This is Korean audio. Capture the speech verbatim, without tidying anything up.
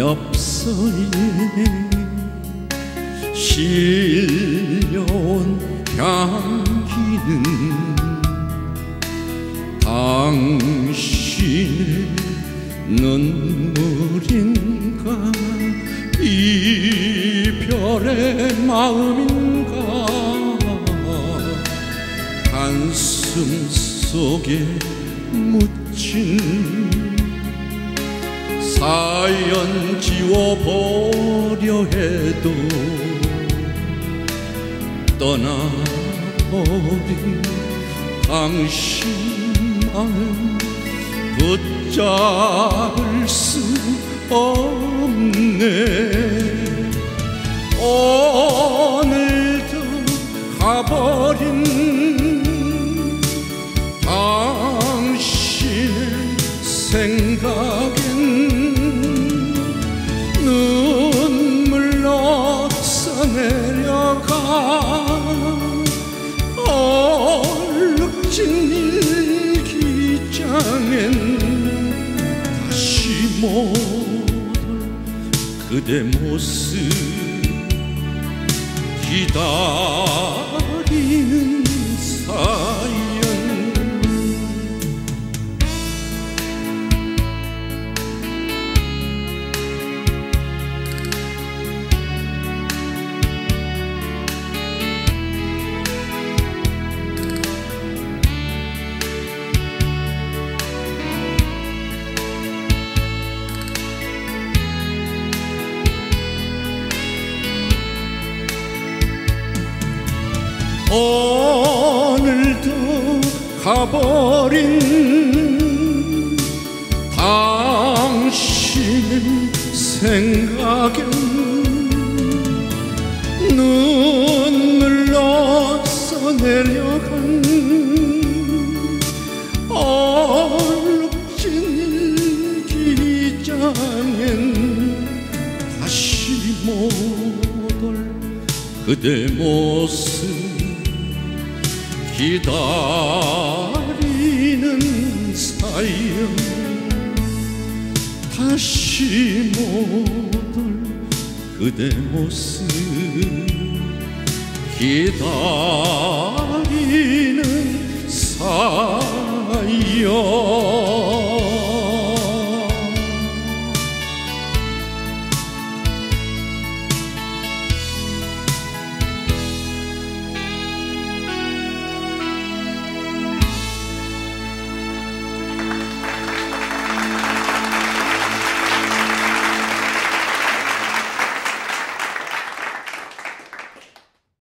엽서에 실려온 향기는 당신의 눈물인가 이별의 마음인가 가슴 속에 묻힌 사연 지워버려 해도 떠나버린 당신만은 붙잡을 수 없네. 오늘도 가버린 당신의 생각엔 눈물로 써내려가 얼룩진 일기장엔 다시 못 올 그대 모습 기다리는 사연. 오늘도 가버린 당신의 생각엔 눈물로 써내려간 얼룩진 일기장엔 다시 못 올 그대 모습 기다리는 사연. 다시 못 올 그대 모습 기다리는